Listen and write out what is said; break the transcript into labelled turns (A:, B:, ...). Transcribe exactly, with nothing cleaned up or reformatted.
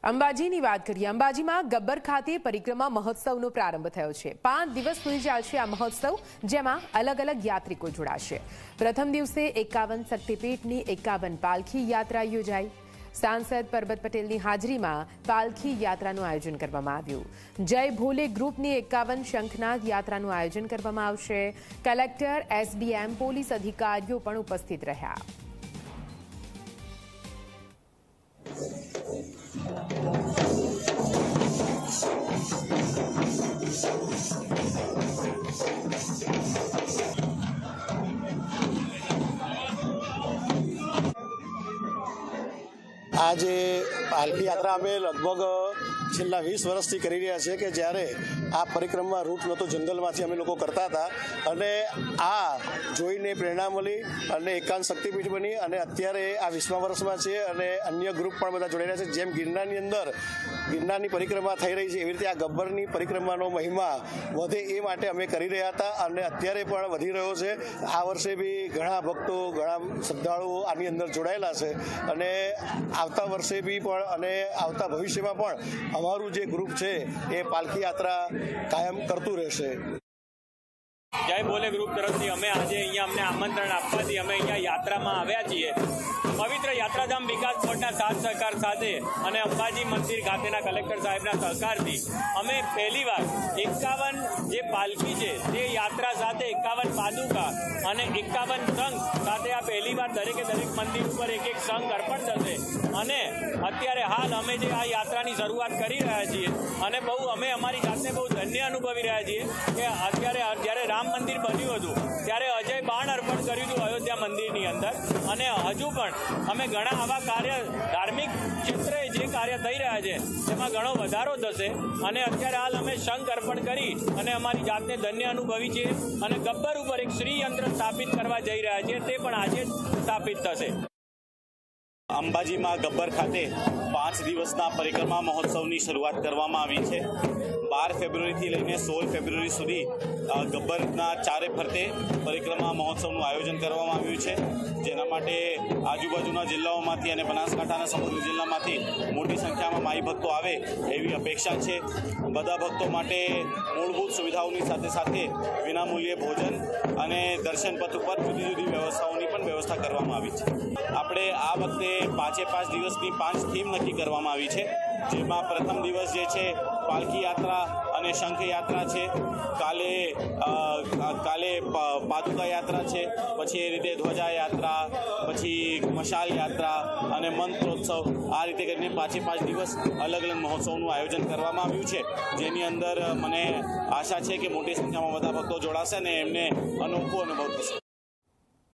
A: અંબાજીની વાત કરીએ। અંબાજીમાં ગબ્બર ખાતે પરિક્રમા મહોત્સવનો પ્રારંભ થયો છે। પાંચ દિવસ સુધી ચાલશે આ મહોત્સવ, જેમાં અલગ અલગ યાત્રિકો જોડાશે। પ્રથમ દિવસે એકાવન શક્તિપીઠની એકાવન પાલખી યાત્રા યોજાઈ। सांसद परबत पटेलની હાજરીમાં પાલખી યાત્રાનું આયોજન કરવામાં આવ્યું। જય ભોલે ગ્રુપની એકાવન શંખનાદ યાત્રાનું આયોજન કરવામાં આવશે। કલેક્ટર, એસડીએમ, પોલીસ અધિકારીઓ પણ ઉપસ્થિત રહ્યા।
B: आज पालकी यात्रा अमे लगभग छेल्ला वीस वर्षथी करी रह्या छे के ज्यारे आ परिक्रमा रूट नतो जंगलमांथी अमे लोको करता हता अने आ जोईने प्रेरणा मळी अने एकावन शक्तिपीठ बनी अने अत्यारे आ वीसमा वर्षमां छे अने अन्य ग्रुप पण बधा जोडाई रह्या छे। जेम गिरनाરની અંદર गिरनाરની परिक्रमा થઈ રહી છે એવી રીતે આ ગબ્બરની પરિક્રમાનો મહિમા વધે એ માટે અમે કરી રહ્યા હતા અને અત્યારે પણ વધી રહ્યો છે। આ વર્ષે બી ઘણા ભક્તો ઘણા શ્રદ્ધાળુઓ આની અંદર જોડાયેલા છે અને આવતા વર્ષે બી પણ અને આવતા ભવિષ્યમાં પણ અમારું જે ગ્રુપ છે એ પાલકી યાત્રા કાયમ કરતું રહેશે।
C: જય ભોલે ગ્રુપ તરફથી અમે આજે અહીંયા અમને આમંત્રણ આપવાથી અમે અહીંયા યાત્રામાં આવ્યા છીએ। પવિત્ર યાત્રાધામ વિકાસ બોર્ડના સાથ સહકાર સાથે અને અંબાજી મંદિર ખાતેના કલેક્ટર સાહેબના સહકારથી અમે પહેલીવાર એકાવન જે પાલખી છે તે યાત્રા સાથે એકાવન પાદુકા અને એકાવન સંઘ સાથે આ પહેલીવાર દરેકે દરેક મંદિર ઉપર એક એક સંઘ અર્પણ થશે અને અત્યારે હાલ અમે જે આ યાત્રાની શરૂઆત કરી રહ્યા છીએ અને બહુ અમે અમારી જાતને બહુ ધન્ય અનુભવી રહ્યા છીએ કે અત્યારે જ્યારે રામ મંદિર બન્યું હતું ત્યારે અજય બાણ અર્પણ કર્યું હતું અયોધ્યા મંદિરની અંદર અને હજુ પણ અમે ઘણા આવા કાર્ય ધાર્મિક ક્ષેત્રે જે કાર્ય થઈ રહ્યા છે તેમાં ઘણો વધારો થશે અને અત્યારે હાલ અમે શંખ અર્પણ કરી અને અમારી જાતને ધન્ય અનુભવી છે અને ગબ્બર ઉપર એક શ્રી યંત્ર સ્થાપિત કરવા જઈ રહ્યા છીએ તે પણ આજે સ્થાપિત થશે।
D: અંબાજીમાં ગબ્બર ખાતે પાંચ દિવસના પરિક્રમા મહોત્સવની શરૂઆત કરવામાં આવી છે। બાર ફેબ્રુઆરીથી લઈને સોળ ફેબ્રુઆરી સુધી ગબ્બરના ચારે ફરતે પરિક્રમા મહોત્સવનું આયોજન કરવામાં આવ્યું છે, જેના માટે આજુબાજુના જિલ્લાઓમાંથી અને બનાસકાંઠાના સમગ્ર જિલ્લામાંથી મોટી સંખ્યામાં માઈ ભક્તો આવે એવી અપેક્ષા છે। બધા ભક્તો માટે મૂળભૂત સુવિધાઓની સાથે સાથે વિનામૂલ્યે ભોજન અને દર્શન પથ ઉપર જુદી જુદી વ્યવસ્થાઓની પણ વ્યવસ્થા કરવામાં આવી છે। આપણે આ વખતે પાંચે પાંચ દિવસની પાંચ થીમ નક્કી કરવામાં આવી છે, જેમાં પ્રથમ દિવસ જે છે પાલકી યાત્રા અને શંખ યાત્રા છે, કાલે કાલે પાદુકા યાત્રા છે, પછી એ રીતે ધ્વજા યાત્રા, પછી મશાલ યાત્રા અને મંત્રોત્સવ, આ રીતે કરીને પાંચે પાંચ દિવસ અલગ અલગ મહોત્સવનું આયોજન કરવામાં આવ્યું છે, જેની અંદર મને આશા છે કે મોટી સંખ્યામાં બધા ભક્તો જોડાશે અને એમને અનોખો અનુભવ થશે।